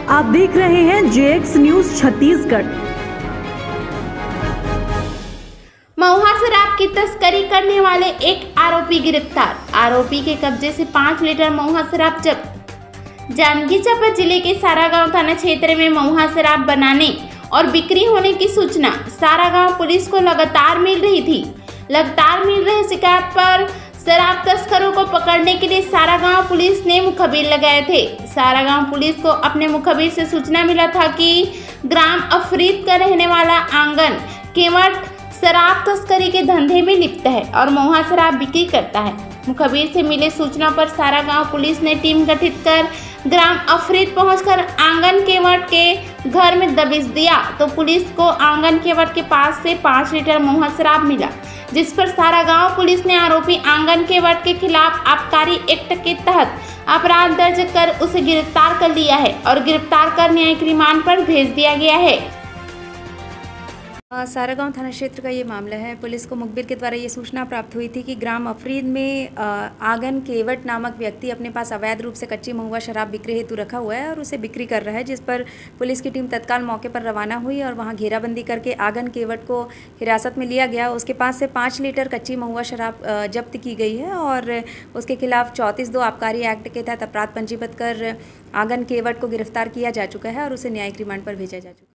आप देख रहे हैं जेएक्स न्यूज छत्तीसगढ़। महुआ शराब की तस्करी करने वाले एक आरोपी गिरफ्तार। आरोपी के कब्जे से 5 लीटर महुआ शराब जब्त। जांजगीर चांपा जिले के सारागांव थाना क्षेत्र में महुआ शराब बनाने और बिक्री होने की सूचना सारागांव पुलिस को लगातार मिल रही थी। लगातार मिल रही शिकायत पर शराब तस्करों को पकड़ने के लिए सारागांव पुलिस ने मुखबिर लगाए थे। सारागांव पुलिस को अपने मुखबिर से सूचना मिला था कि ग्राम अफरीद का रहने वाला आंगन केवट शराब तस्करी के धंधे में लिप्त है और महुआ शराब बिक्री करता है। मुखबिर से मिले सूचना पर सारागांव पुलिस ने टीम गठित कर ग्राम अफरीद पहुंचकर आंगन केवट के घर में दबिश दिया तो पुलिस को आंगन केवट के पास से 5 लीटर महुआ शराब मिला, जिस पर सारागांव पुलिस ने आरोपी आंगन केवट के खिलाफ आबकारी एक्ट के तहत अपराध दर्ज कर उसे गिरफ्तार कर लिया है और गिरफ्तार कर न्यायिक रिमांड पर भेज दिया गया है। सारागांव थाना क्षेत्र का ये मामला है। पुलिस को मुखबिर के द्वारा ये सूचना प्राप्त हुई थी कि ग्राम अफरीद में आंगन केवट नामक व्यक्ति अपने पास अवैध रूप से कच्ची महुआ शराब बिक्री हेतु रखा हुआ है और उसे बिक्री कर रहा है, जिस पर पुलिस की टीम तत्काल मौके पर रवाना हुई और वहां घेराबंदी करके आंगन केवट को हिरासत में लिया गया। उसके पास से 5 लीटर कच्ची महुआ शराब जब्त की गई है और उसके खिलाफ 34(2) आबकारी एक्ट के तहत अपराध पंजीबद्ध कर आंगन केवट को गिरफ्तार किया जा चुका है और उसे न्यायिक रिमांड पर भेजा जा चुका है।